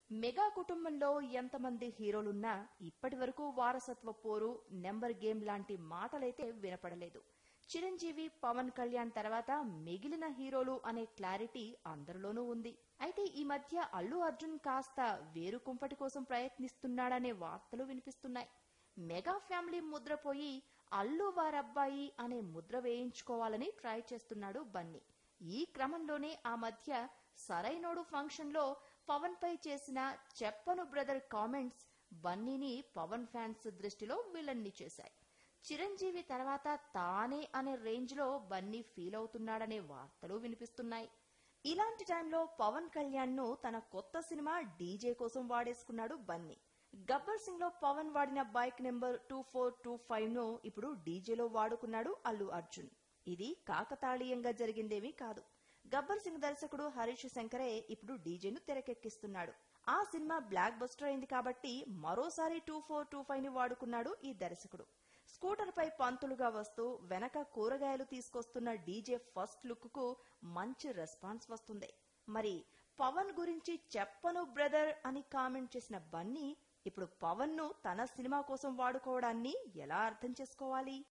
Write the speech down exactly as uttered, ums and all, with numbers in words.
Mega కుటుంబంలో ఎంతమంది హీరోలున్నా ఇప్పటి వరకు వారసత్వ పోరు, నెంబర్ గేమ్ లాంటి మాటలైతే వినపడలేదు. చిరంజీవి, పవన్ కళ్యాణ్ తర్వాత మిగిలిన హీరోలు అనే క్లారిటీ అందరిలోనూ ఉంది. అయితే ఈ మధ్య అల్లు అర్జున్ కాస్త వేరు కుంపటి కోసం ప్రయత్నిస్తున్నాడనే వార్తలు వినిపిస్తున్నాయి. మెగా ఫ్యామిలీ ముద్రపోయి అల్లు వారబ్బాయి అనే ముద్ర వేయించుకోవాలని ట్రై చేస్తున్నాడు బన్నీ. ఈ క్రమంలోనే ఆ మధ్య సరైనోడు ఫంక్షన్ లో పవన్ పై చేసిన చెప్పను బ్రదర్ కామెంట్స్ బన్నీని పవన్ ఫ్యాన్స్ దృష్టిలో విలన్ని చేశాయి. చిరంజీవి తర్వాత తానే అనే రేంజ్ లో బన్నీ ఫీల్ అవుతున్నాడనే వార్తలు వినిపిస్తున్నాయి. ఇలాంటి టైంలో పవన్ కళ్యాణ్ ను తన కొత్త సినిమా డీజే కోసం వాడేసుకున్నాడు బన్నీ. గబ్బర్ సింగ్ లో పవన్ వాడిన bike number two four two five ను ఇప్పుడు డీజేలో వాడుకున్నాడు అల్లు అర్జున్. ఇది కాకతాళీయంగా జరిగిందేమీ కాదు. గబ్బర్ సింగ్ దర్శకుడు హరీష్ శంకరే ఇప్పుడు డీజేను తెరకెక్కిస్తున్నాడు. ఆ సినిమా బ్లాక్ బస్టర్ అయింది కాబట్టి మరోసారి టూ ఫోర్ టూ ఫైవ్ ని వాడుకున్నాడు ఈ దర్శకుడు. స్కూటర్ పై పంతులుగా వస్తూ వెనక కూరగాయలు తీసుకొస్తున్న డీజే ఫస్ట్ లుక్ కు మంచి రెస్పాన్స్ వస్తుంది. మరి పవన్ గురించి చెప్పను బ్రదర్ అని కామెంట్ చేసిన బన్నీ ఇప్పుడు పవన్ ను తన సినిమా కోసం వాడుకోవడాన్ని ఎలా అర్థం చేసుకోవాలి?